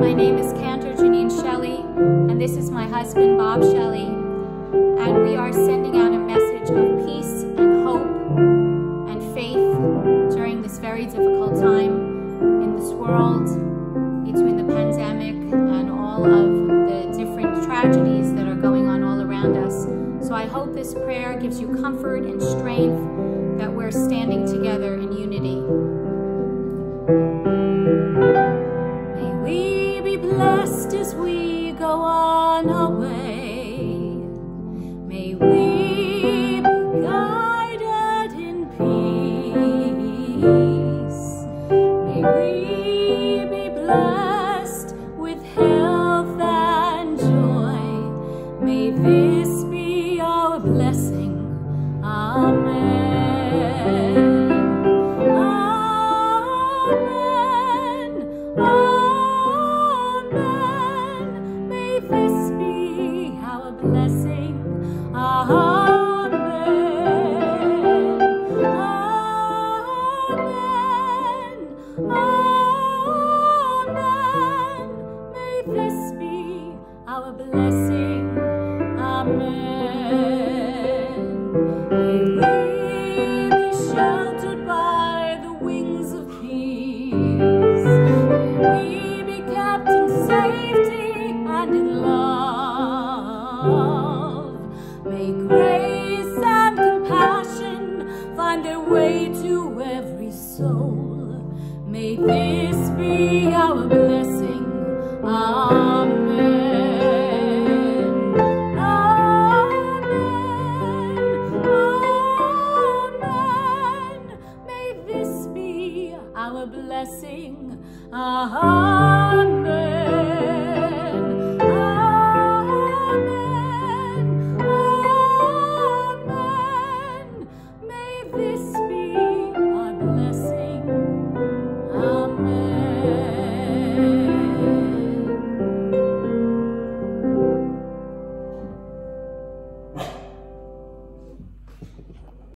My name is Cantor Geniene Shelley, and this is my husband, Bob Shelley, and we are sending out a message of peace and hope and faith during this very difficult time in this world, between the pandemic and all of the different tragedies that are going on all around us. So I hope this prayer gives you comfort and strength that we're standing together in unity. May we be blessed as we go on our way. May we be guided in peace. May we be blessed with health and joy. May this be our blessing. Amen. Blessing. Amen. Amen. Amen. May this be our blessing. Amen. May we be sheltered by the wings of peace. May we be kept in safety and in love. May grace and compassion find their way to every soul. May this be our blessing. Amen. Amen. Amen. May this be our blessing. Amen.